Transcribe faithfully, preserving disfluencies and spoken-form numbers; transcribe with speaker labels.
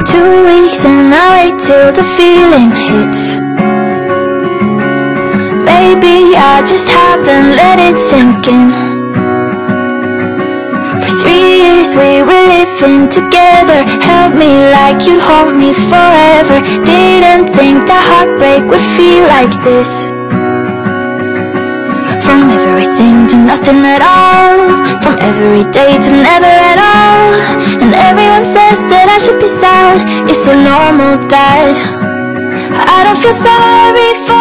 Speaker 1: two weeks and I wait till the feeling hits. Maybe I just haven't let it sink in. For three years we were living together, held me like you'd hold me forever. Didn't think that heartbreak would feel like this. From everything to nothing at all, from every day to never at all. And everyone says that I should be sad, it's so normal that I don't feel sorry for